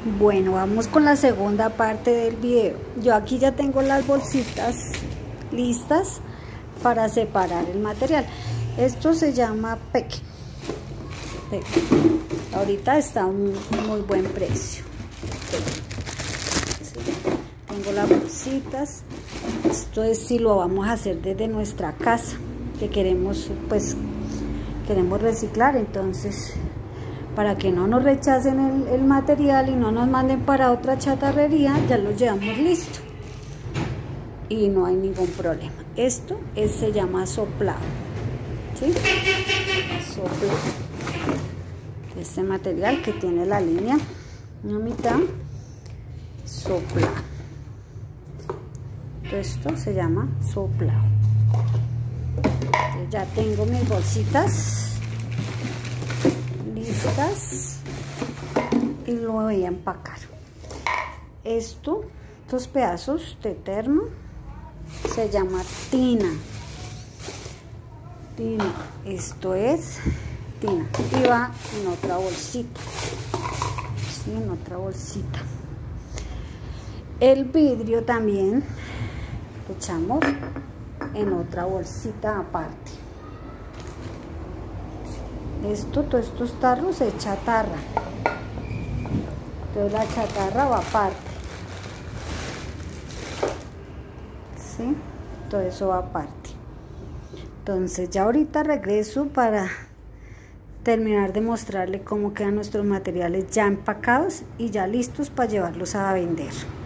Bueno, vamos con la segunda parte del video. Yo aquí ya tengo las bolsitas listas para separar el material. Esto se llama peque. Ahorita está a un muy buen precio. Sí, tengo las bolsitas. Esto es si lo vamos a hacer desde nuestra casa, que queremos, pues, queremos reciclar. Entonces, para que no nos rechacen el material y no nos manden para otra chatarrería, ya lo llevamos listo y no hay ningún problema. Esto se llama soplado, ¿sí? Soplado. Este material que tiene la línea una mitad, soplado. Esto se llama soplado. Entonces ya tengo mis bolsitas listas y lo voy a empacar. Estos pedazos de termo se llama tina. Esto es tina y va en otra bolsita. Sí, en otra bolsita. El vidrio también lo echamos en otra bolsita aparte. Todos estos tarros es chatarra. Entonces la chatarra va aparte. ¿Sí? Todo eso va aparte. Entonces ya ahorita regreso para terminar de mostrarle cómo quedan nuestros materiales ya empacados y ya listos para llevarlos a vender.